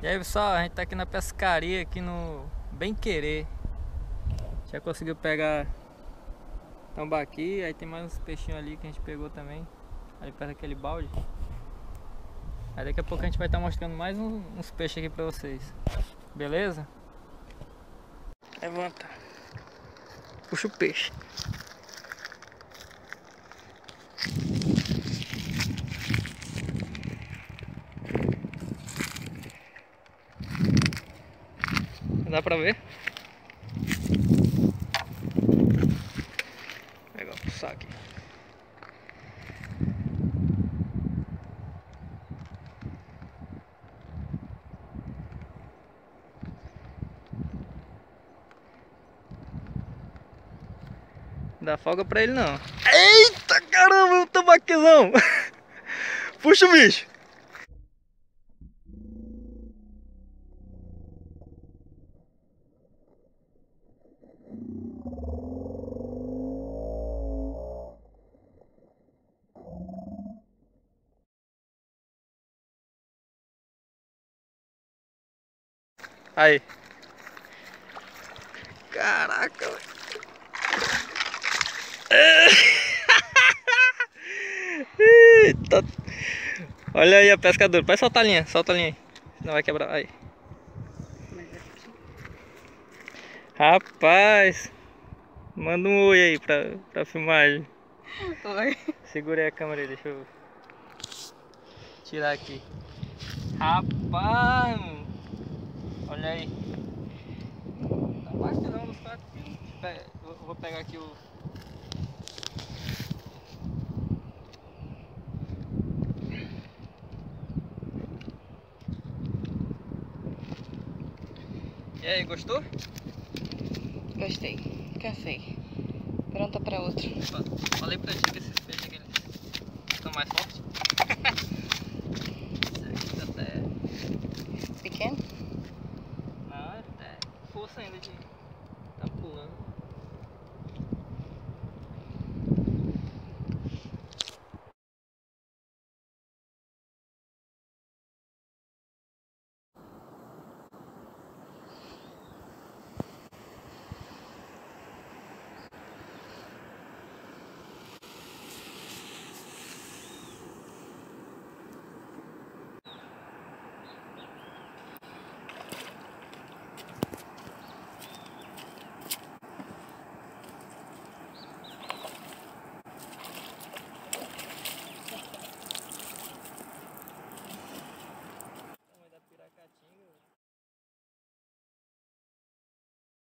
E aí pessoal, a gente tá aqui na pescaria, aqui no Bem Querer. Já conseguiu pegar tambaqui, aí tem mais uns peixinhos ali que a gente pegou também, ali perto daquele balde. Aí daqui a pouco a gente vai estar mostrando mais uns peixes aqui pra vocês. Beleza? Levanta. Puxa o peixe. Dá pra ver? Legal, puxar aqui. Não dá folga pra ele não. Eita caramba, um tambaquizão! Puxa o bicho! Aí. Caraca, velho. Eita. Olha aí a pescadora. Vai soltar a linha, solta a linha aí. Senão vai quebrar. Aí. Rapaz. Manda um oi aí pra filmagem. Oi. Segurei a câmera aí, deixa eu tirar aqui. Rapaz, olha aí. Tá bastante dos 4 quilos. Eu vou pegar aqui o... E aí, gostou? Gostei. Cansei. Pronta pra outro. Falei pra ti que esses peixes aqui eles estão mais fortes.